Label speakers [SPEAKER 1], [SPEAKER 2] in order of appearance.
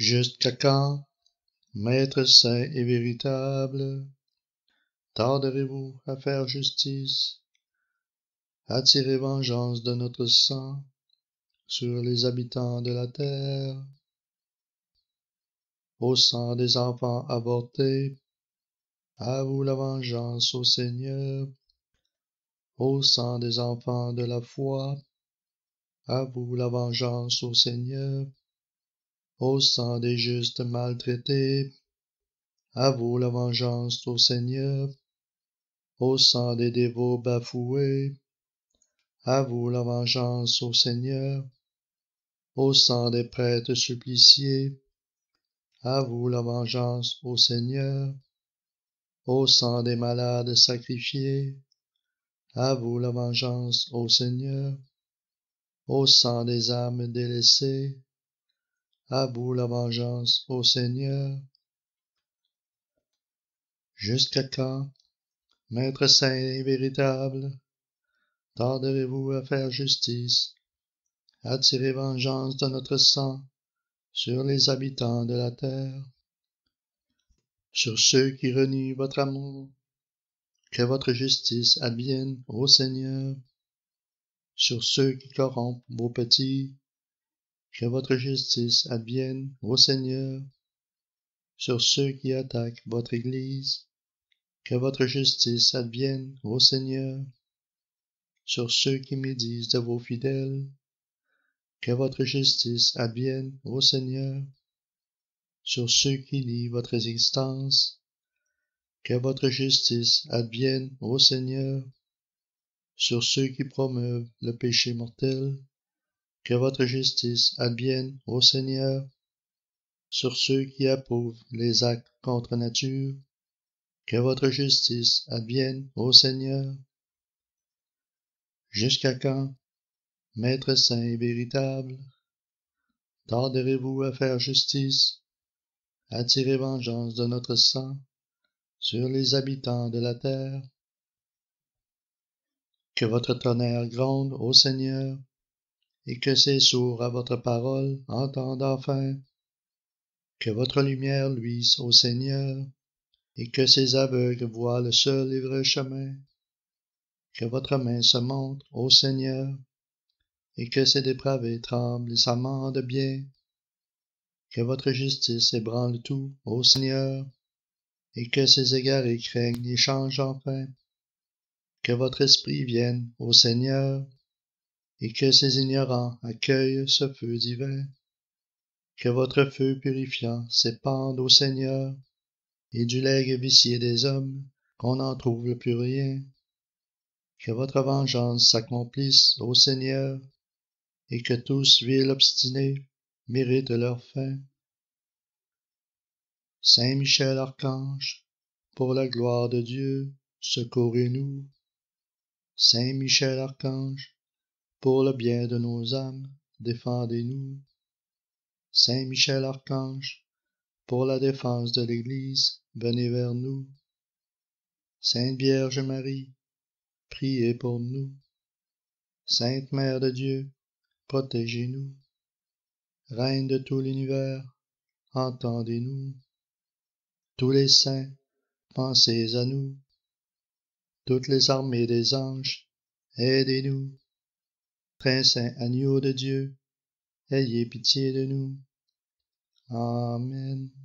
[SPEAKER 1] Jusqu'à quand, Maître saint et véritable, tarderez-vous à faire justice, à tirer vengeance de notre sang sur les habitants de la terre? Au sang des enfants avortés, à vous la vengeance, ô Seigneur. Au sang des enfants de la foi, à vous la vengeance, ô Seigneur. Au sang des justes maltraités, à vous la vengeance, ô Seigneur. Au sang des dévots bafoués, à vous la vengeance, ô Seigneur. Au sang des prêtres suppliciés, à vous la vengeance, ô Seigneur. Au sang des malades sacrifiés, à vous la vengeance, ô Seigneur. Au sang des âmes délaissées, à vous la vengeance, ô Seigneur. Jusqu'à quand, Maître saint et véritable, tarderez-vous à faire justice, à tirer vengeance de notre sang sur les habitants de la terre, sur ceux qui renient votre amour? Que votre justice advienne, ô Seigneur. Sur ceux qui corrompent vos petits, que votre justice advienne, ô Seigneur. Sur ceux qui attaquent votre Église, que votre justice advienne, ô Seigneur. Sur ceux qui médisent de vos fidèles, que votre justice advienne, ô Seigneur. Sur ceux qui nient votre existence, que votre justice advienne, ô Seigneur. Sur ceux qui promeuvent le péché mortel, que votre justice advienne, ô Seigneur. Sur ceux qui approuvent les actes contre nature, que votre justice advienne, ô Seigneur. Jusqu'à quand, Maître saint et véritable, tarderez-vous à faire justice, à tirer vengeance de notre sang sur les habitants de la terre? Que votre tonnerre gronde, ô Seigneur, et que ces sourds à votre parole entendent enfin. Que votre lumière luise, ô Seigneur, et que ces aveugles voient le seul et vrai chemin. Que votre main se montre, ô Seigneur, et que ces dépravés tremblent et s'amendent bien. Que votre justice ébranle tout, ô Seigneur, et que ces égarés craignent et changent enfin. Que votre esprit vienne, ô Seigneur, et que ces ignorants accueillent ce feu divin. Que votre feu purifiant s'épande, ô Seigneur, et du legs vicié des hommes, qu'on n'en trouve plus rien. Que votre vengeance s'accomplisse, ô Seigneur, et que tous, vils obstinés, méritent leur fin. Saint Michel Archange, pour la gloire de Dieu, secourez-nous. Saint Michel Archange, pour le bien de nos âmes, défendez-nous. Saint Michel Archange, pour la défense de l'Église, venez vers nous. Sainte Vierge Marie, priez pour nous. Sainte Mère de Dieu, protégez-nous. Reine de tout l'univers, entendez-nous. Tous les saints, pensez à nous. Toutes les armées des anges, aidez-nous. Très saint agneau de Dieu, ayez pitié de nous. Amen.